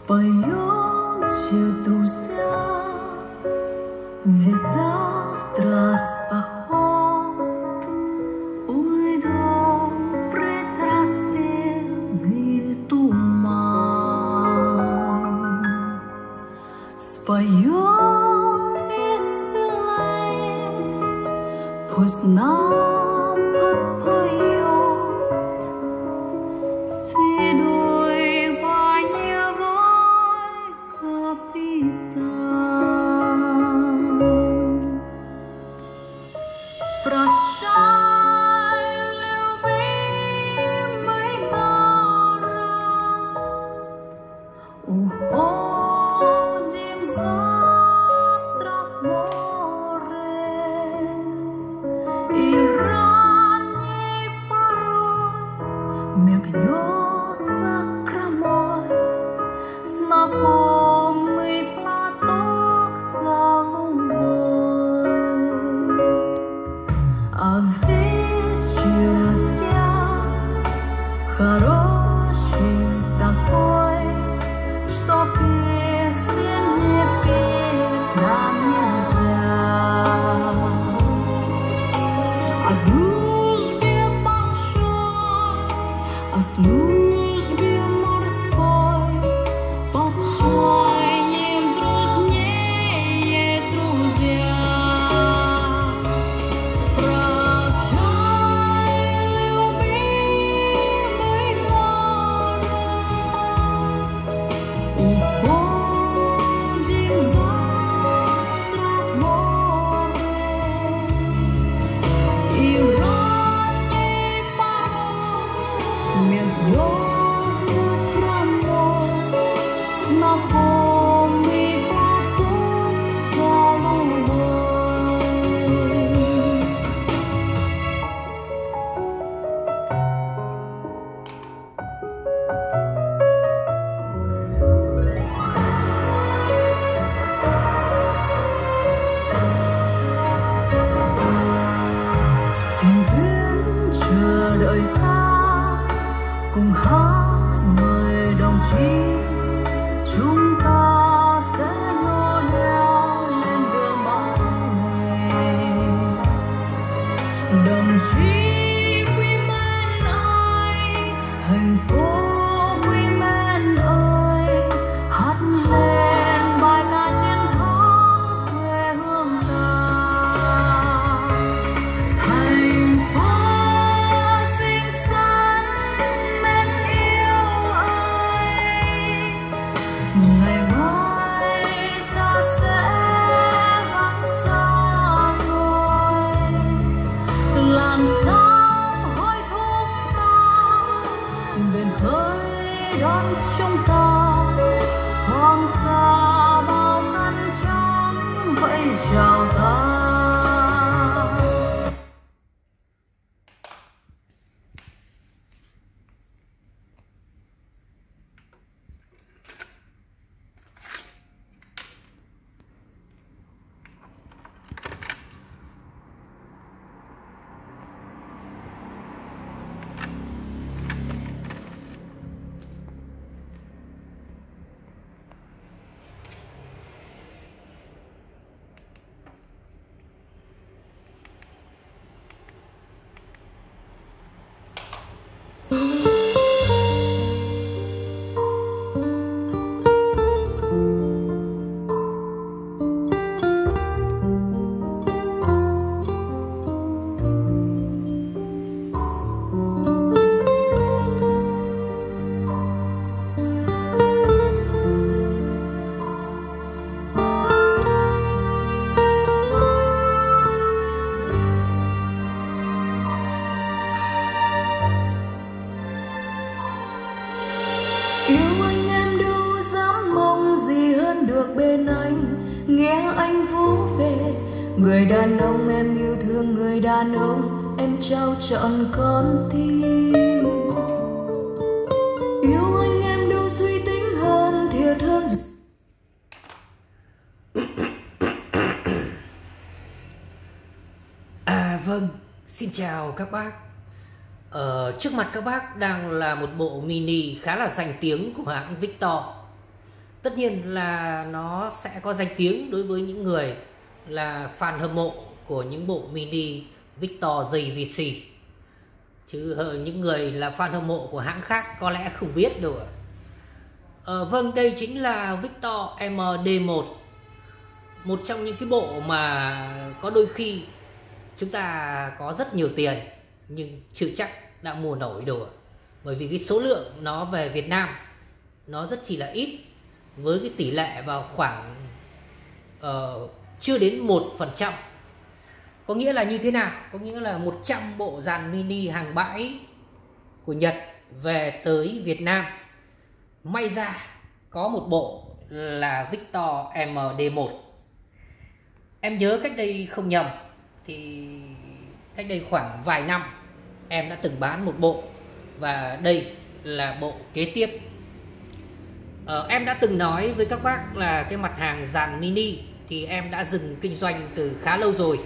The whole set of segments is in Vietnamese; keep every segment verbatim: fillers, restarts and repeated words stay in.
Споемся, друзья, ведь завтра в поход уйдем предрассветный туман. Споем веселее, пусть нам подпоет седой боевой капитан. Прощай, любимый город, уходим завтра в море, и ранней порой мигнется кромой знакомый платок голубой. А вечер я хороший такой, что песен не петь нам нельзя. О дружбе большой, о службе морской, почаянием дружнее друзья. Прощай, любимый город, уходим завтра в море, и ранней порой мигнется кромой знакомый платок голубой. Tình duyên chờ đợi ta cùng hát mời đồng chí, chúng ta sẽ nô leo lên đường máu này. Đồng chí Quý Mến ơi, thành phố Quý Mến ơi, hát lên bài ca chiến thắng quê hương ta. Thành phố xinh xắn mến yêu ơi, ngày mai ta sẽ vắng xa rồi. Làm sao hối thúc ta biển khơi đón chúng ta, hoàng sa bao ngăn trắng vẫy chào ta. Yêu anh em đâu dám mong gì hơn được bên anh, nghe anh vỗ về người đàn ông em yêu thương, người đàn ông em trao trọn con tim. Yêu anh em đâu suy tính hơn, thiệt hơn. À vâng, xin chào các bác. Ờ, trước mặt các bác đang là một bộ mini khá là danh tiếng của hãng Victor. tất nhiên là nó sẽ có danh tiếng đối với những người là fan hâm mộ của những bộ mini Victor gi vê xê, chứ những người là fan hâm mộ của hãng khác có lẽ không biết đâu ạ. Ờ, vâng, đây chính là Victor em đê một, một trong những cái bộ mà có đôi khi chúng ta có rất nhiều tiền nhưng chưa chắc đã mua nổi đồ, bởi vì cái số lượng nó về Việt Nam nó rất chỉ là ít, với cái tỷ lệ vào khoảng uh, chưa đến một phần trăm. Có nghĩa là như thế nào? Có nghĩa là một trăm bộ dàn mini hàng bãi của Nhật về tới Việt Nam, may ra có một bộ là Victor em đê một. Em nhớ cách đây không nhầm thì cách đây khoảng vài năm em đã từng bán một bộ, và đây là bộ kế tiếp. Ờ, em đã từng nói với các bác là cái mặt hàng dàn mini thì em đã dừng kinh doanh từ khá lâu rồi.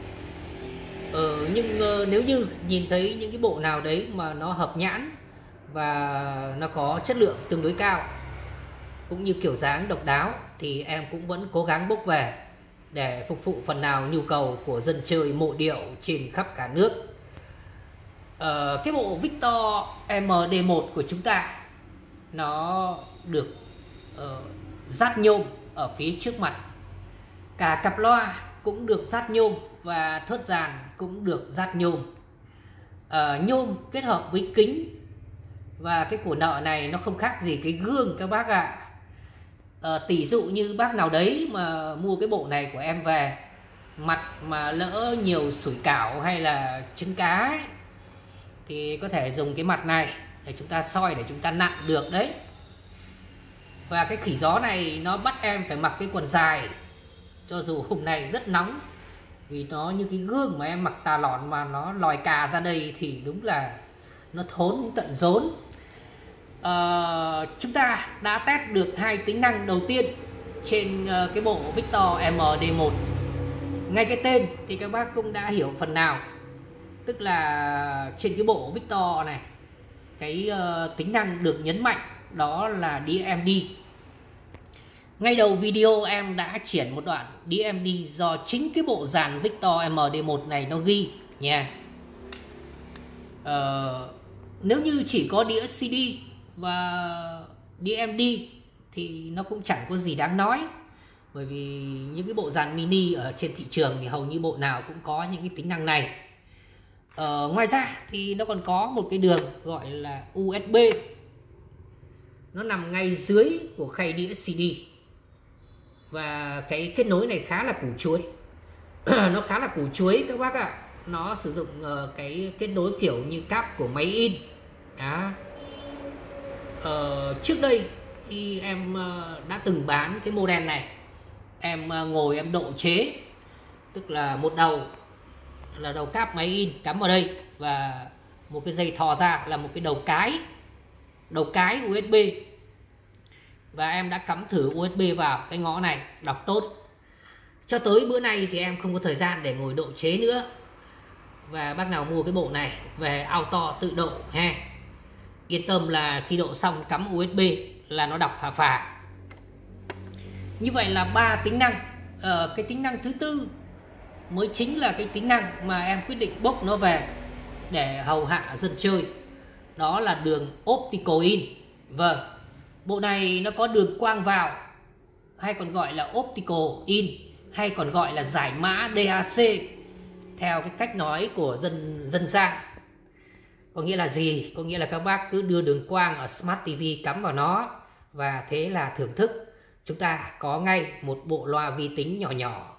Ờ, nhưng uh, nếu như nhìn thấy những cái bộ nào đấy mà nó hợp nhãn và nó có chất lượng tương đối cao cũng như kiểu dáng độc đáo thì em cũng vẫn cố gắng bốc về để phục vụ phần nào nhu cầu của dân chơi mộ điệu trên khắp cả nước. Ờ, cái bộ Victor em đê một của chúng ta nó được uh, dát nhôm ở phía trước mặt, cả cặp loa cũng được dát nhôm và thớt dàn cũng được dát nhôm. Uh, nhôm kết hợp với kính, và cái cổ nợ này nó không khác gì cái gương các bác ạ. À, tỷ dụ như bác nào đấy mà mua cái bộ này của em về, mặt mà lỡ nhiều sủi cảo hay là trứng cá ấy, thì có thể dùng cái mặt này để chúng ta soi, để chúng ta nặn được đấy. Và cái khỉ gió này nó bắt em phải mặc cái quần dài, cho dù hôm nay rất nóng, vì nó như cái gương mà em mặc tà lọn mà nó lòi cà ra đây thì đúng là nó thốn đến tận rốn. Uh, chúng ta đã test được hai tính năng đầu tiên trên uh, cái bộ Victor em đê một. Ngay cái tên thì các bác cũng đã hiểu phần nào, tức là trên cái bộ Victor này, cái uh, tính năng được nhấn mạnh đó là đê em đê. Ngay đầu video em đã triển một đoạn đê em đê do chính cái bộ dàn Victor em đê một này nó ghi nha. Uh, nếu như chỉ có đĩa xê đê và đê em đê thì nó cũng chẳng có gì đáng nói, bởi vì những cái bộ dàn mini ở trên thị trường thì hầu như bộ nào cũng có những cái tính năng này. Ờ, ngoài ra thì nó còn có một cái đường gọi là u ét bê, nó nằm ngay dưới của khay đĩa xê đê, và cái kết nối này khá là củ chuối. Nó khá là củ chuối các bác ạ. Nó sử dụng uh, cái kết nối kiểu như cáp của máy in đó. Uh, trước đây khi em uh, đã từng bán cái model này, em uh, ngồi em độ chế, tức là một đầu là đầu cáp máy in cắm vào đây, và một cái dây thò ra là một cái đầu cái đầu cái u ét bê, và em đã cắm thử u ét bê vào cái ngõ này, đọc tốt. Cho tới bữa nay thì em không có thời gian để ngồi độ chế nữa, và bác nào mua cái bộ này về auto tự độ ha, yên tâm là khi độ xong cắm u ét bê là nó đọc phà phà. Như vậy là ba tính năng. Ờ, cái tính năng thứ tư mới chính là cái tính năng mà em quyết định bốc nó về để hầu hạ dân chơi, đó là đường optical in. Vâng, bộ này nó có đường quang vào, hay còn gọi là optical in, hay còn gọi là giải mã đê a xê theo cái cách nói của dân dân gian. Có nghĩa là gì? Có nghĩa là các bác cứ đưa đường quang ở Smart ti vi cắm vào nó, và thế là thưởng thức chúng ta có ngay một bộ loa vi tính nhỏ nhỏ.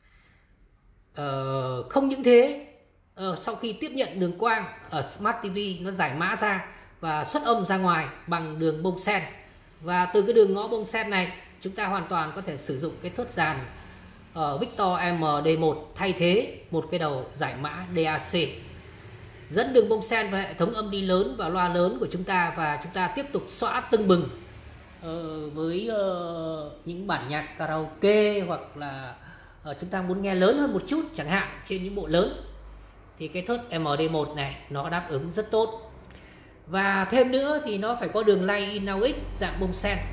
Ờ, không những thế, ờ, sau khi tiếp nhận đường quang ở Smart ti vi, nó giải mã ra và xuất âm ra ngoài bằng đường bông sen, và từ cái đường ngõ bông sen này chúng ta hoàn toàn có thể sử dụng cái thớt dàn ở Victor em đê một thay thế một cái đầu giải mã đê a xê, dẫn đường bông sen vào hệ thống âm đi lớn và loa lớn của chúng ta, và chúng ta tiếp tục xóa tưng bừng uh, với uh, những bản nhạc karaoke, hoặc là uh, chúng ta muốn nghe lớn hơn một chút chẳng hạn trên những bộ lớn, thì cái thớt em đê một này nó đáp ứng rất tốt. Và thêm nữa thì nó phải có đường line in out x dạng bông sen,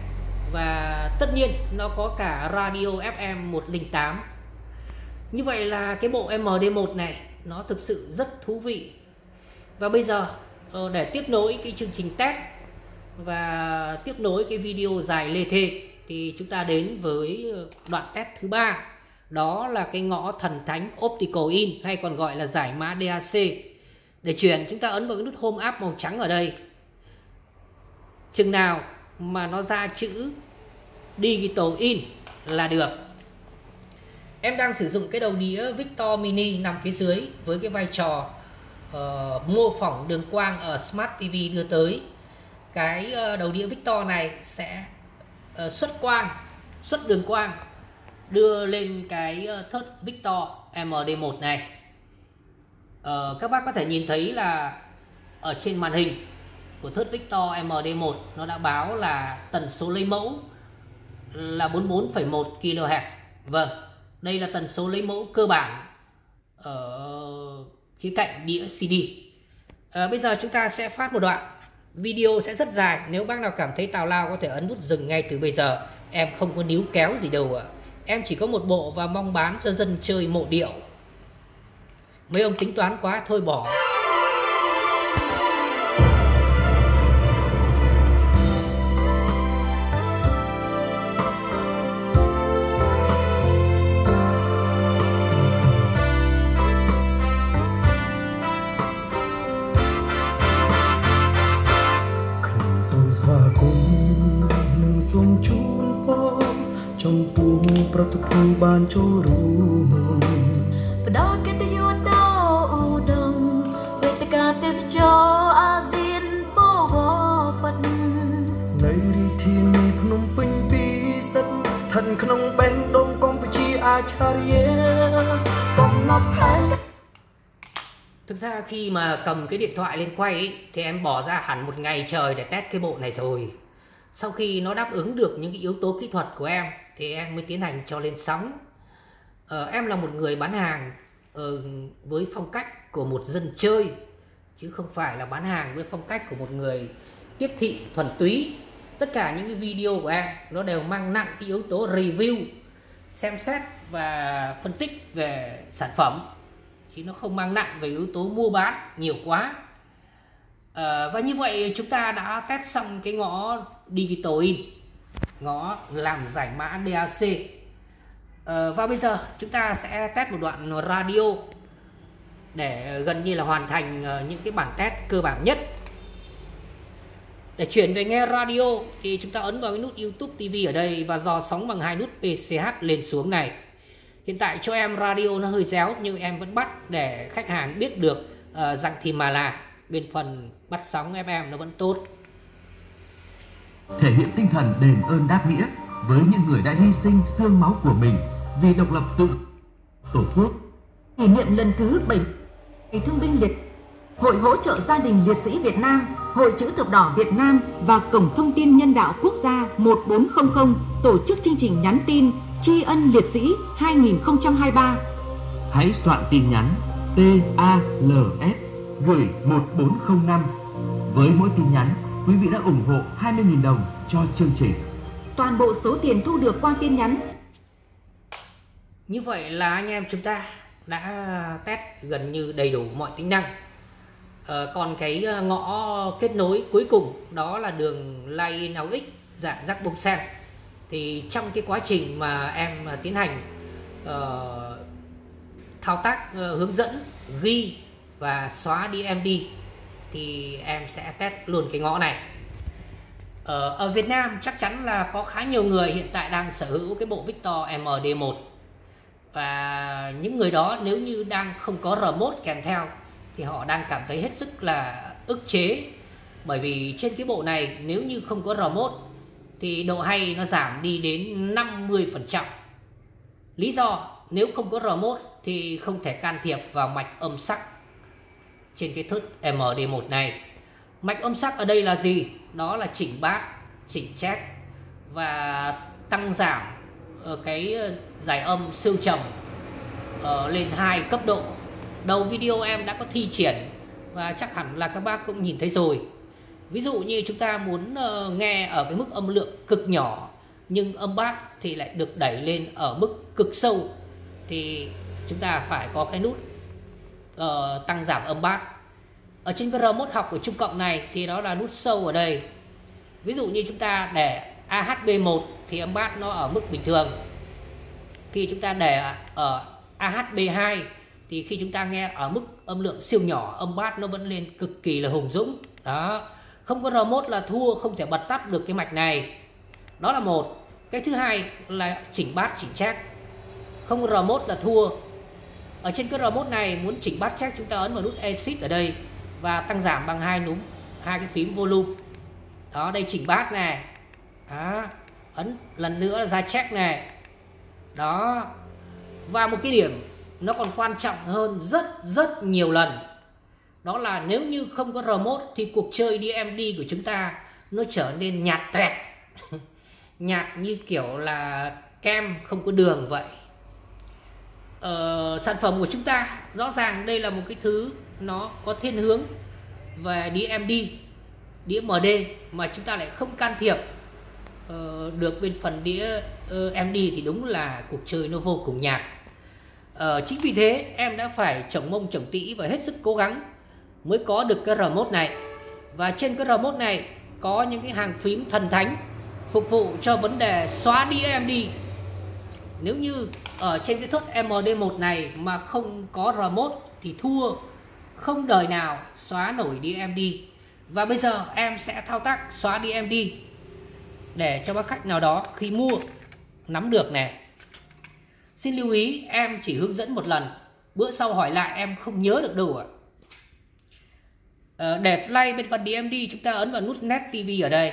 và tất nhiên nó có cả radio ép em một không tám. Như vậy là cái bộ em đê một này nó thực sự rất thú vị. Và bây giờ để tiếp nối cái chương trình test và tiếp nối cái video dài lê thê thì chúng ta đến với đoạn test thứ ba. Đó là cái ngõ thần thánh Optical In, hay còn gọi là giải mã đê a xê. Để chuyển, chúng ta ấn vào cái nút Home App màu trắng ở đây. Chừng nào mà nó ra chữ Digital In là được. Em đang sử dụng cái đầu đĩa Victor Mini nằm phía dưới với cái vai trò uh, mô phỏng đường quang ở Smart ti vi đưa tới. Cái uh, đầu đĩa Victor này sẽ uh, xuất quang, xuất đường quang đưa lên cái uh, thớt Victor em đê một này. Uh, các bác có thể nhìn thấy là ở trên màn hình của thớt Victor em đê một nó đã báo là tần số lấy mẫu là bốn mươi bốn phẩy một ki lô héc. Vâng, đây là tần số lấy mẫu cơ bản ở khía cạnh đĩa xê đê. À, bây giờ chúng ta sẽ phát một đoạn video sẽ rất dài. Nếu bác nào cảm thấy tào lao có thể ấn nút dừng ngay từ bây giờ. Em không có níu kéo gì đâu ạ. Em chỉ có một bộ và mong bán cho dân chơi mộ điệu. Mấy ông tính toán quá thôi bỏ. Trong buông protocol ban cho rùm và đó cái tiêu đau đồng về tất cả tiêu cho ASEAN bố bố phật nơi đi thiên mi phnom penh pi sắt thần khong beng đông công chi acharya bom ngọc hai. Thực ra khi mà cầm cái điện thoại lên quay ấy, thì em bỏ ra hẳn một ngày trời để test cái bộ này rồi. Sau khi nó đáp ứng được những cái yếu tố kỹ thuật của em thì em mới tiến hành cho lên sóng. Ờ, em là một người bán hàng ờ, với phong cách của một dân chơi, chứ không phải là bán hàng với phong cách của một người tiếp thị thuần túy. Tất cả những cái video của em nó đều mang nặng cái yếu tố review, xem xét và phân tích về sản phẩm, chứ nó không mang nặng về yếu tố mua bán nhiều quá. À, và như vậy chúng ta đã test xong cái ngõ Digital In, ngõ làm giải mã đê a xê. à, Và bây giờ chúng ta sẽ test một đoạn radio để gần như là hoàn thành những cái bản test cơ bản nhất. Để chuyển về nghe radio thì chúng ta ấn vào cái nút YouTube ti vi ở đây và dò sóng bằng hai nút pê xê hát lên xuống này. Hiện tại cho em radio nó hơi réo nhưng em vẫn bắt để khách hàng biết được uh, rằng thì mà là bên phần bắt sóng ép em nó vẫn tốt. Thể hiện tinh thần đền ơn đáp nghĩa với những người đã hy sinh xương máu của mình vì độc lập tự Tổ quốc. Kỷ niệm lần thứ bảy Ngày Thương binh Liệt, Hội hỗ trợ gia đình liệt sĩ Việt Nam, Hội chữ thập đỏ Việt Nam và Cổng thông tin nhân đạo quốc gia một bốn không không tổ chức chương trình nhắn tin tri ân liệt sĩ hai nghìn không trăm hai mươi ba. Hãy soạn tin nhắn T A L S gửi một bốn không năm. Với mỗi tin nhắn, quý vị đã ủng hộ hai mươi nghìn đồng cho chương trình. Toàn bộ số tiền thu được qua tin nhắn. Như vậy là anh em chúng ta đã test gần như đầy đủ mọi tính năng. à, Còn cái ngõ kết nối cuối cùng đó là đường line-in aux dạng jack bông sen. Thì trong cái quá trình mà em tiến hành uh, thao tác uh, hướng dẫn ghi và xóa đi em đi thì em sẽ test luôn cái ngõ này. Ở, ở Việt Nam chắc chắn là có khá nhiều người hiện tại đang sở hữu cái bộ Victor em đê một. Và những người đó nếu như đang không có remote kèm theo thì họ đang cảm thấy hết sức là ức chế. Bởi vì trên cái bộ này nếu như không có remote thì độ hay nó giảm đi đến năm mươi phần trăm. Lý do nếu không có remote thì không thể can thiệp vào mạch âm sắc trên cái thớt em đê một này. Mạch âm sắc ở đây là gì? Đó là chỉnh bass, chỉnh check và tăng giảm cái giải âm siêu trầm lên hai cấp độ. Đầu video em đã có thi triển và chắc hẳn là các bác cũng nhìn thấy rồi. Ví dụ như chúng ta muốn nghe ở cái mức âm lượng cực nhỏ nhưng âm bass thì lại được đẩy lên ở mức cực sâu, thì chúng ta phải có cái nút uh, tăng giảm âm bass. Ở trên cái remote học của trung cộng này thì đó là nút sâu ở đây. Ví dụ như chúng ta để A H B một thì âm bass nó ở mức bình thường. Khi chúng ta để ở A H B hai thì khi chúng ta nghe ở mức âm lượng siêu nhỏ, âm bass nó vẫn lên cực kỳ là hùng dũng. Đó, không có remote là thua, không thể bật tắt được cái mạch này. Đó là một. Cái thứ hai là chỉnh bass chỉnh check. Không có remote là thua. Ở trên cái remote này muốn chỉnh bass check, chúng ta ấn vào nút Exit ở đây và tăng giảm bằng hai núm, hai cái phím volume. Đó, đây chỉnh bass này. Đó, ấn lần nữa là ra check này. Đó. Và một cái điểm nó còn quan trọng hơn rất rất nhiều lần, đó là nếu như không có remote thì cuộc chơi đê em đê của chúng ta nó trở nên nhạt toẹt. Nhạt như kiểu là kem không có đường vậy. Ờ, sản phẩm của chúng ta rõ ràng đây là một cái thứ nó có thiên hướng về đê em đê, đĩa em đê mà chúng ta lại không can thiệp ờ, được bên phần đĩa uh, em đê thì đúng là cuộc chơi nó vô cùng nhạt. Ờ, chính vì thế em đã phải chổng mông chổng tĩ và hết sức cố gắng mới có được cái remote này. Và trên cái remote này có những cái hàng phím thần thánh phục vụ cho vấn đề xóa đĩa em đê. Nếu như ở trên cái thớt em đê một này mà không có remote thì thua, không đời nào xóa nổi đĩa em đê. Và bây giờ em sẽ thao tác xóa đĩa em đê để cho bác khách nào đó khi mua nắm được này. Xin lưu ý em chỉ hướng dẫn một lần, bữa sau hỏi lại em không nhớ được đâu ạ. À, để play bên phần đê em đê chúng ta ấn vào nút Net ti vi ở đây.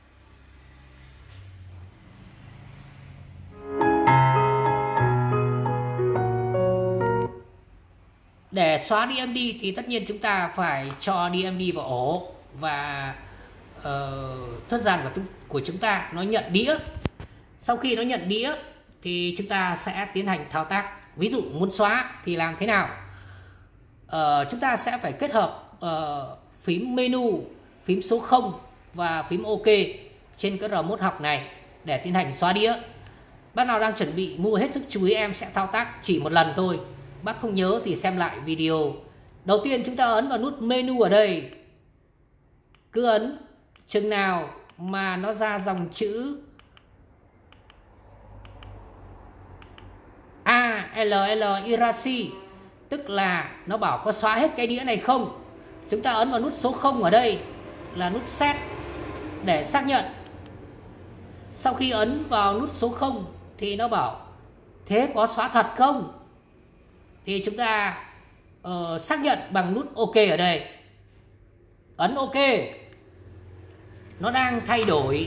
Để xóa đê em đê thì tất nhiên chúng ta phải cho đê em đê vào ổ và uh, thất gian của, của chúng ta nó nhận đĩa. Sau khi nó nhận đĩa thì chúng ta sẽ tiến hành thao tác. Ví dụ muốn xóa thì làm thế nào? Uh, chúng ta sẽ phải kết hợp uh, phím menu, phím số không và phím OK trên cái remote học này để tiến hành xóa đĩa. Bác nào đang chuẩn bị mua hết sức chú ý, em sẽ thao tác chỉ một lần thôi. Bác không nhớ thì xem lại video. Đầu tiên chúng ta ấn vào nút menu ở đây. Cứ ấn chừng nào mà nó ra dòng chữ A L L Irasi, tức là nó bảo có xóa hết cái đĩa này không. Chúng ta ấn vào nút số không ở đây là nút set để xác nhận. Sau khi ấn vào nút số không thì nó bảo thế có xóa thật không? Thì chúng ta uh, xác nhận bằng nút OK ở đây. Ấn OK. Nó đang thay đổi.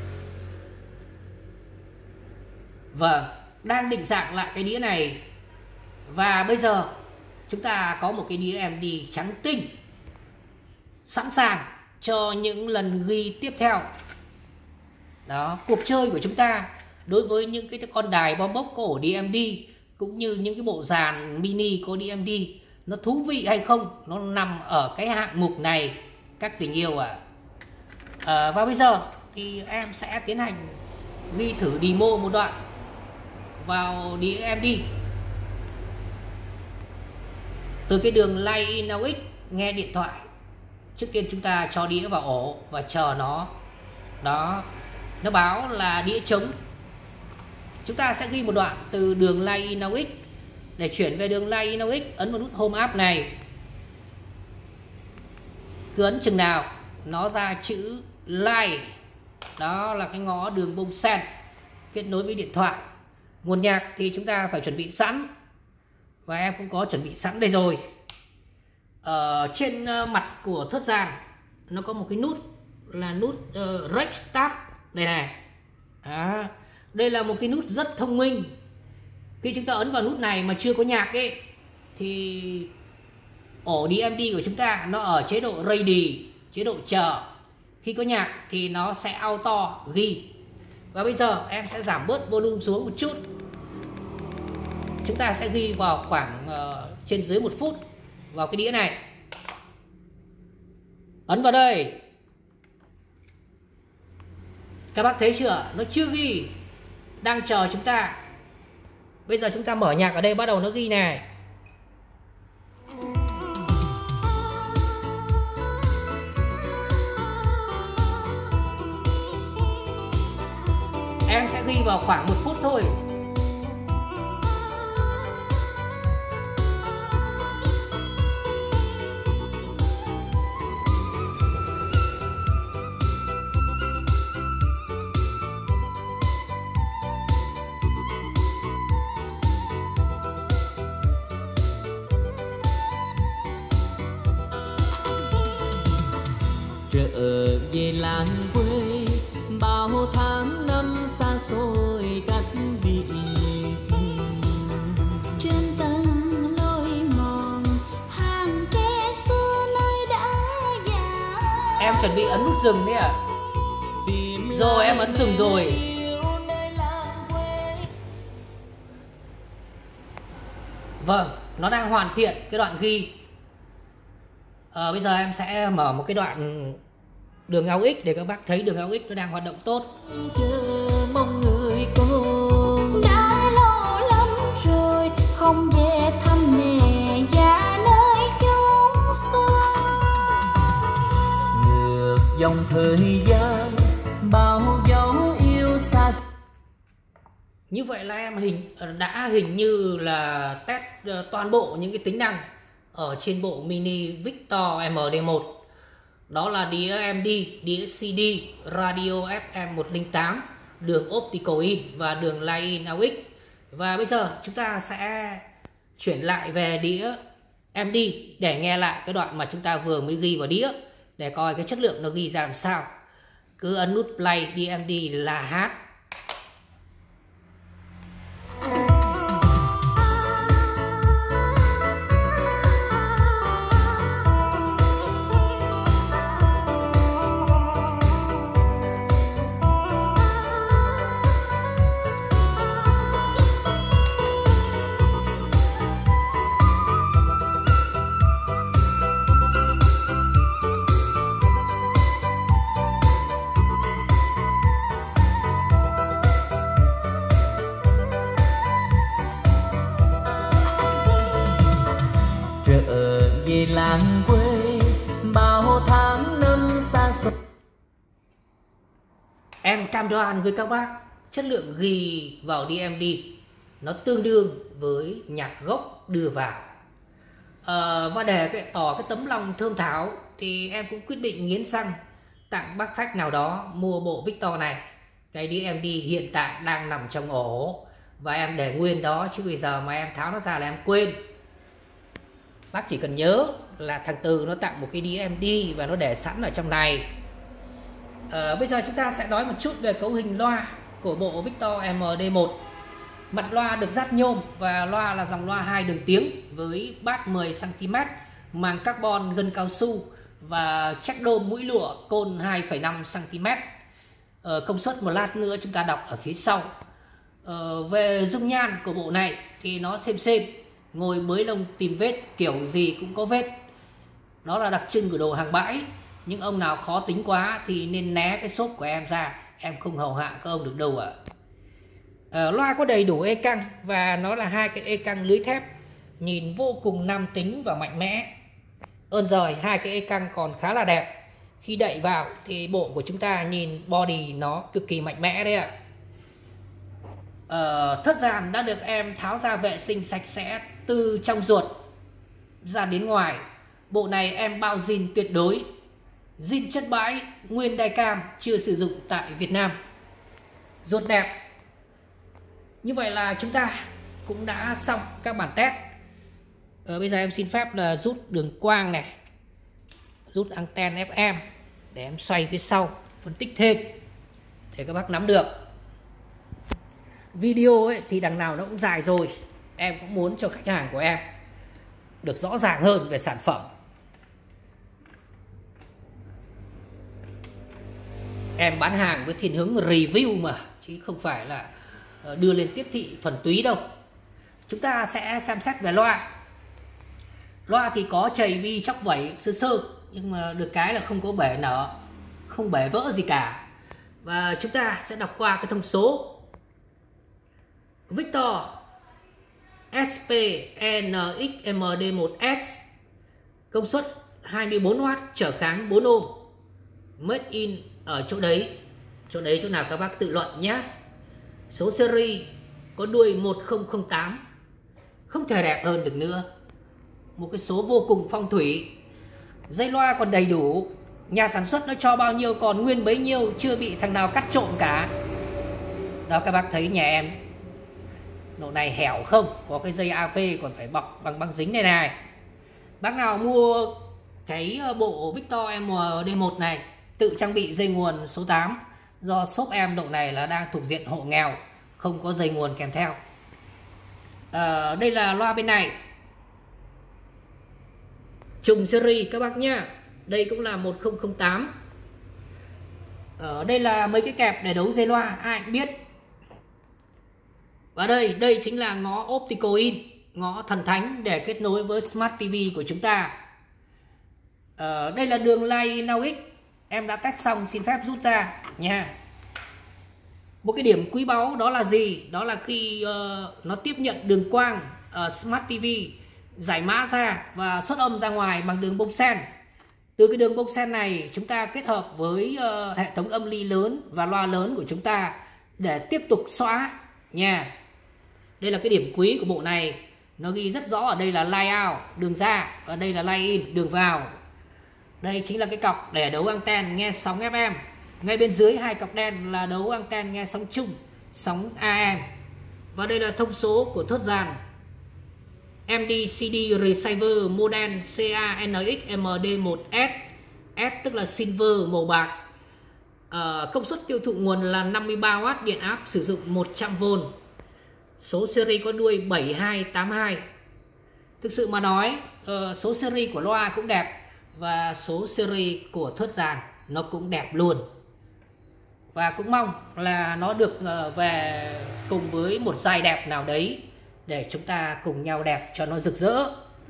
Vâng, đang định dạng lại cái đĩa này. Và bây giờ chúng ta có một cái đĩa em đê trắng tinh sẵn sàng cho những lần ghi tiếp theo. Đó, cuộc chơi của chúng ta đối với những cái con đài bom bốc có ổ đê em đê cũng như những cái bộ dàn mini có đê em đê nó thú vị hay không, nó nằm ở cái hạng mục này các tình yêu ạ. À. À, và bây giờ thì em sẽ tiến hành ghi thử demo một đoạn vào đĩa em đê. Từ cái đường Line in Out X nghe điện thoại. Trước tiên chúng ta cho đĩa vào ổ và chờ nó. Đó, nó báo là đĩa trống. Chúng ta sẽ ghi một đoạn từ đường Line in Out X. Để chuyển về đường Line in Out X, ấn vào nút Home App này. Cứ ấn chừng nào nó ra chữ Line. Đó là cái ngõ đường bông sen kết nối với điện thoại. Nguồn nhạc thì chúng ta phải chuẩn bị sẵn. Và em cũng có chuẩn bị sẵn đây rồi. Ở trên mặt của thớt giàn nó có một cái nút là nút uh, Rec Start đây này. Đó. Đây là một cái nút rất thông minh. Khi chúng ta ấn vào nút này mà chưa có nhạc ấy thì ổ đê em đê của chúng ta nó ở chế độ ready, chế độ chờ. Khi có nhạc thì nó sẽ auto ghi. Và bây giờ em sẽ giảm bớt volume xuống một chút. Chúng ta sẽ ghi vào khoảng uh, trên dưới một phút vào cái đĩa này. Ấn vào đây. Các bác thấy chưa? Nó chưa ghi, đang chờ chúng ta. Bây giờ chúng ta mở nhạc ở đây, bắt đầu nó ghi này. Em sẽ ghi vào khoảng một phút thôi. Trở về làng quê bao tháng năm xa xôi cách biệt, trên tầng lối mòn hàng tre xưa nơi đã già. Em chuẩn bị ấn nút dừng đấy à? Rồi em ấn dừng rồi. Vâng, nó đang hoàn thiện cái đoạn ghi. À, bây giờ em sẽ mở một cái đoạn đường áo ích để các bác thấy đường áo ích nó đang hoạt động tốt. Mong người con đã lâu lắm rồi không về thăm mẹ già nơi chốn xa. ngược dòng thời gian bao dấu yêu xa. Như vậy là em hình đã hình như là test toàn bộ những cái tính năng ở trên bộ mini Victor M D một. Đó là đĩa em đê, đĩa xê đê, radio ép em một không tám, đường optical in và đường line in a u ích. Và bây giờ chúng ta sẽ chuyển lại về đĩa em đê để nghe lại cái đoạn mà chúng ta vừa mới ghi vào đĩa để coi cái chất lượng nó ghi ra làm sao. Cứ ấn nút play đĩa em đê là hát. Trở về làng quê bao tháng năm xa xôi. Em cam đoan với các bác, chất lượng ghi vào đê em đê nó tương đương với nhạc gốc đưa vào. À, và để cái tỏ cái tấm lòng thơm thảo thì em cũng quyết định nghiến răng tặng bác khách nào đó mua bộ Victor này. Cái đê em đê hiện tại đang nằm trong ổ và em để nguyên đó, chứ bây giờ mà em tháo nó ra là em quên. Bác chỉ cần nhớ là thằng Từ nó tặng một cái đê em đê và nó để sẵn ở trong này. À, bây giờ chúng ta sẽ nói một chút về cấu hình loa của bộ Victor M D một. Mặt loa được dát nhôm và loa là dòng loa hai đường tiếng với bát mười xăng ti mét, màng carbon gân cao su và check đôm mũi lụa côn hai phẩy năm xăng ti mét. À, công suất một lát nữa chúng ta đọc ở phía sau. À, về dung nhan của bộ này thì nó xem xem, ngồi mới lông tìm vết, kiểu gì cũng có vết. Đó là đặc trưng của đồ hàng bãi. Những ông nào khó tính quá thì nên né cái xốp của em ra, em không hầu hạ các ông được đâu ạ. À, loa có đầy đủ ê căng và nó là hai cái ê căng lưới thép, nhìn vô cùng nam tính và mạnh mẽ. Ơn giời, hai cái ê căng còn khá là đẹp. Khi đậy vào thì bộ của chúng ta nhìn body nó cực kỳ mạnh mẽ đấy ạ. À, thất dàn đã được em tháo ra vệ sinh sạch sẽ từ trong ruột ra đến ngoài. Bộ này em bao zin tuyệt đối, zin chất bãi, nguyên đai cam, chưa sử dụng tại Việt Nam. Ruột đẹp. Như vậy là chúng ta cũng đã xong các bản test. Ờ, bây giờ em xin phép là rút đường quang này, rút anten ép em để em xoay phía sau, phân tích thêm để các bác nắm được. Video ấy thì đằng nào nó cũng dài rồi, em cũng muốn cho khách hàng của em được rõ ràng hơn về sản phẩm. Em bán hàng với thiên hướng review mà, chứ không phải là đưa lên tiếp thị thuần túy đâu. Chúng ta sẽ xem xét về loa. Loa thì có chày vi chóc vẩy sơ sơ, nhưng mà được cái là không có bể nở, không bể vỡ gì cả. Và chúng ta sẽ đọc qua cái thông số. Victor ét pê en ích em đê một S, công suất hai mươi bốn oát, trở kháng bốn ôm, made in ở chỗ đấy. Chỗ đấy chỗ nào các bác tự luận nhé. Số series có đuôi một không không tám, không thể đẹp hơn được nữa. Một cái số vô cùng phong thủy. Dây loa còn đầy đủ, nhà sản xuất nó cho bao nhiêu còn nguyên bấy nhiêu, chưa bị thằng nào cắt trộm cả. Đó các bác thấy nhà em độ này hẻo không? Có cái dây a vê còn phải bọc bằng băng dính này này. Bác nào mua cái bộ Victor em đê một này tự trang bị dây nguồn số tám, do shop em độ này là đang thuộc diện hộ nghèo, không có dây nguồn kèm theo. À, đây là loa bên này, trùng series các bác nhá. Đây cũng là một không không tám. Ở đây là mấy cái kẹp để đấu dây loa, ai cũng biết. Và đây, đây chính là ngõ optical in, ngõ thần thánh để kết nối với Smart ti vi của chúng ta. Ở đây là đường line Nauic, em đã test xong, xin phép rút ra nha. Một cái điểm quý báu đó là gì? Đó là khi uh, nó tiếp nhận đường quang ở Smart ti vi, giải mã ra và xuất âm ra ngoài bằng đường bông sen. Từ cái đường bông sen này chúng ta kết hợp với uh, hệ thống âm ly lớn và loa lớn của chúng ta để tiếp tục xóa nha. Đây là cái điểm quý của bộ này. Nó ghi rất rõ ở đây là line out, đường ra, và đây là line in, đường vào. Đây chính là cái cọc để đấu anten nghe sóng ép em. Ngay bên dưới hai cọc đen là đấu anten nghe sóng chung, sóng a em. Và đây là thông số của thớt dàn em đê xê đê receiver model xê a en ích em đê một S. S tức là silver, màu bạc. À, công suất tiêu thụ nguồn là năm mươi ba oát, điện áp sử dụng một trăm vôn. Số series có đuôi bảy hai tám hai. Thực sự mà nói, uh, số series của loa cũng đẹp và số series của thớt dàn nó cũng đẹp luôn. Và cũng mong là nó được uh, về cùng với một giai đẹp nào đấy để chúng ta cùng nhau đẹp cho nó rực rỡ.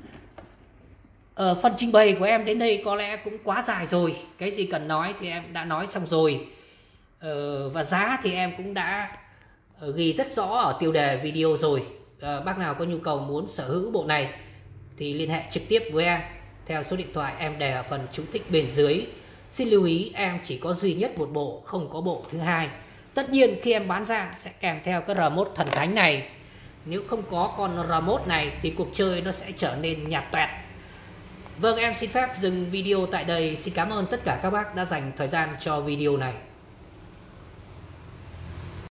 Ở phần trình bày của em đến đây có lẽ cũng quá dài rồi. Cái gì cần nói thì em đã nói xong rồi. Ờ, và giá thì em cũng đã ghi rất rõ ở tiêu đề video rồi. Ờ, bác nào có nhu cầu muốn sở hữu bộ này thì liên hệ trực tiếp với em theo số điện thoại em để ở phần chú thích bên dưới. Xin lưu ý em chỉ có duy nhất một bộ, không có bộ thứ hai. Tất nhiên khi em bán ra sẽ kèm theo cái remote thần thánh này. Nếu không có con remote này thì cuộc chơi nó sẽ trở nên nhạt toẹt. Vâng, em xin phép dừng video tại đây. Xin cảm ơn tất cả các bác đã dành thời gian cho video này.